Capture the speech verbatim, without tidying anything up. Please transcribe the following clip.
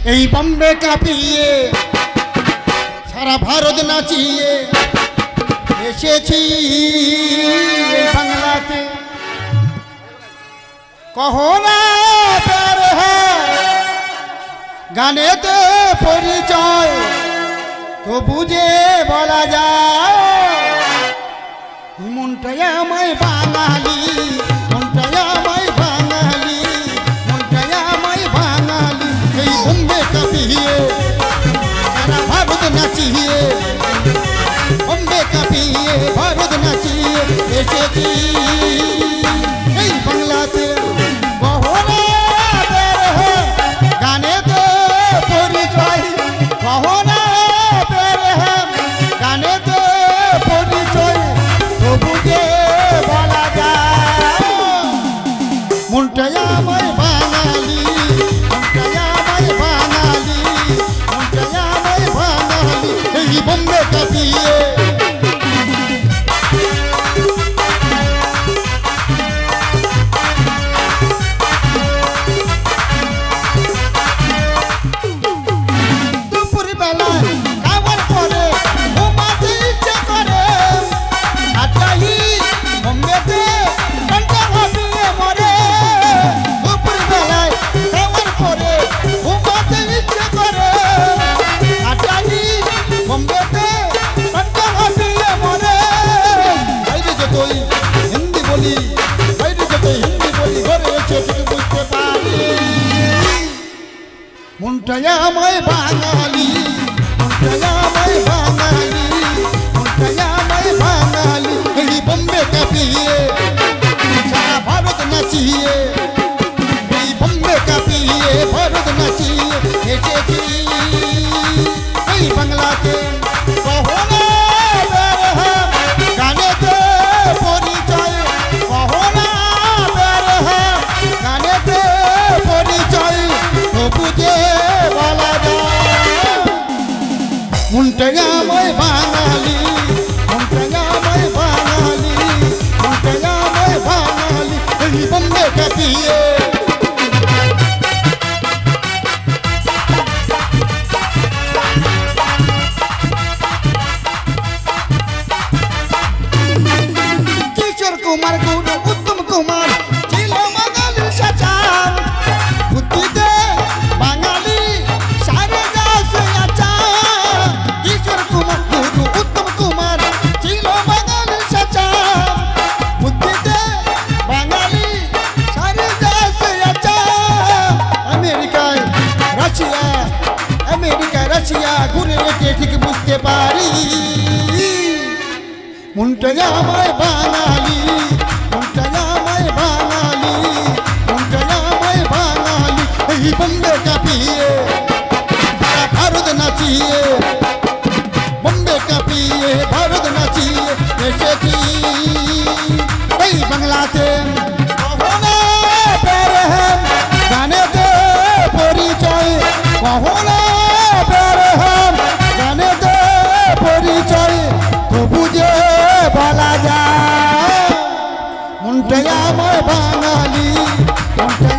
এই বম্বে কাঁপিয়ে সারা ভারত নাচিয়ে এসেছি এই বাংলাতে। কহো না প্যার হ্যায় গানেতে পরিচয় তো বুঝে বলা যায় মনটাই আমায় বাঙালি, মনটাই আমায় বাঙালি, মনটাই আমায় বাঙালি। এই বম্বে কাঁপিয়ে সারা ভারত নাচিয়ে, বম্বে কাঁপিয়ে ভারত নাচিয়ে এসেছি এই বাংলাতে। কহনা বের হ্যায় গানেতে পরিচয়, কহনা বের হ্যায় গানেতে পরিচয় তো বুঝে বলা যায় মনটাই আমায় বাঙালি, মনটাই আমায় বাঙালি, মনটাই আমায় বাঙালি। এই বম্বে কাঁপিয়ে মনটাই আমায় বাঙালি, মনটাই আমায় বাঙালি, মনটাই আমায় বাঙালি। এই বম্বে কাঁপিয়ে সারা ভারত নাচিয়ে, এই বম্বে কাঁপিয়ে ভারত নাচিয়ে এসেছি এই বাংলাতে। কহনা বের হ্যায় গানেতে পরিচয়, কহনা বের হ্যায় গানেতে পরিচয় তো বুঝে বলা যায় মনটাই আমায় বাঙালি, মনটাই আমায় বাঙালি, মনটাই আমায় বাঙালি। এই বম্বে কাঁপিয়ে কিশোর কুমার গুরু উত্তম কুমার ছিল বাঙালি সাচার, বুদ্ধিতে বাঙালি সারে যাচ্ছে আচার। কিশোর কুমার গুরু উত্তম কুমার ছিল বাঙালি সাচার, বুদ্ধিতে বাঙালি সারে যাচ্ছে আচার। আমেরিকায় রাশিয়া, আমেরিকায় রাশিয়া ঘুরে এসে ঠিক বুঝতে পারি মনটাই আমায় বাঙালি, মনটাই আমায় বাঙালি, মনটাই আমায় বাঙালি। এই বম্বে কাঁপিয়ে সারা ভারত নাচিয়ে, বম্বে কাঁপিয়ে ভারত নাচিয়ে এসেছি এই বাংলাতে। কহনা বের হ্যায় গানেতে পরিচয়, কহনা বের হ্যায় গানেতে পরিচয় তো বুঝে বলা যায় মনটাই আমায় বাঙালি, মনটাই